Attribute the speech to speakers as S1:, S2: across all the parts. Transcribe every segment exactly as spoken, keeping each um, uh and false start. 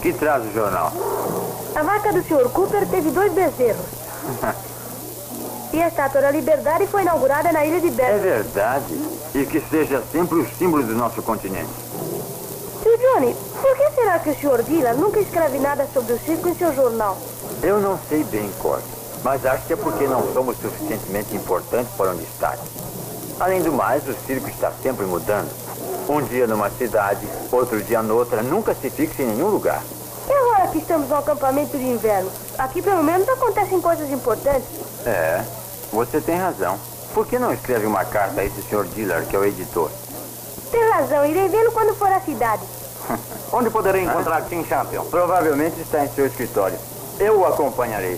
S1: Que traz o jornal?
S2: A vaca do senhor Cooper teve dois bezerros. E a estátua da Liberdade foi inaugurada na ilha de
S1: É
S2: Berkeley.
S1: verdade. E que seja sempre o símbolo do nosso continente.
S2: Tio Johnny, por que será que o senhor Dillard nunca escreve nada sobre o circo em seu jornal?
S1: Eu não sei bem, Cord, mas acho que é porque não somos suficientemente importantes para um destaque. Além do mais, o circo está sempre mudando. Um dia numa cidade, outro dia noutra, nunca se fixa em nenhum lugar.
S2: E agora que estamos no acampamento de inverno? Aqui pelo menos acontecem coisas importantes.
S1: É, você tem razão. Por que não escreve uma carta a esse senhor Dillard, que é o editor?
S2: Tem razão, irei vê-lo quando for à cidade.
S3: Onde poderei encontrar Tim Champion?
S1: Provavelmente está em seu escritório. Eu o acompanharei.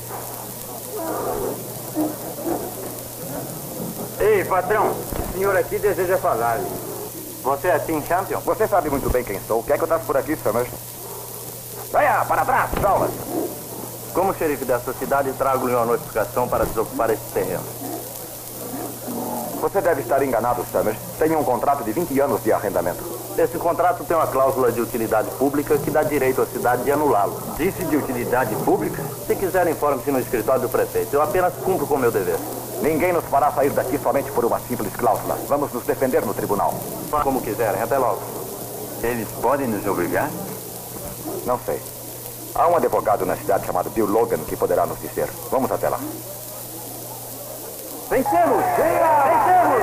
S1: Ei, patrão, o senhor aqui deseja falar.
S3: Você é Tim Champion? Você sabe muito bem quem sou. Quer que eu traga por aqui, Summers? Venha, para trás, salvas! Como xerife dessa cidade, trago-lhe uma notificação para desocupar esse terreno. Você deve estar enganado, Summers. Tenho um contrato de vinte anos de arrendamento. Esse contrato tem uma cláusula de utilidade pública que dá direito à cidade de anulá-lo.
S1: Disse de utilidade pública?
S3: Se quiser, informe-se no escritório do prefeito. Eu apenas cumpro com o meu dever. Ninguém nos fará sair daqui somente por uma simples cláusula. Vamos nos defender no tribunal. Como quiserem. Até logo.
S1: Eles podem nos obrigar?
S3: Não sei. Há um advogado na cidade chamado Bill Logan que poderá nos dizer. Vamos até lá. Vencemos! Vencemos!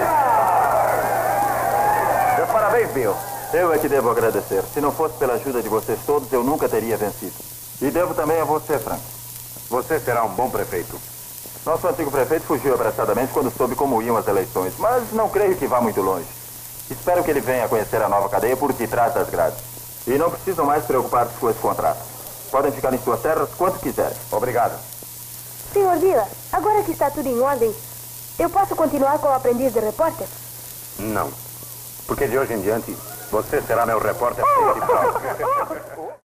S3: Meus parabéns, Bill. Eu é que devo agradecer. Se não fosse pela ajuda de vocês todos, eu nunca teria vencido. E devo também a você, Frank. Você será um bom prefeito. Nosso antigo prefeito fugiu apressadamente quando soube como iam as eleições, mas não creio que vá muito longe. Espero que ele venha conhecer a nova cadeia por detrás das grades. E não precisam mais preocupar-se com esse contrato. Podem ficar em suas terras quanto quiserem. Obrigado.
S2: Senhor Dillard, agora que está tudo em ordem, eu posso continuar como aprendiz de repórter?
S3: Não. Porque de hoje em diante, você será meu repórter principal.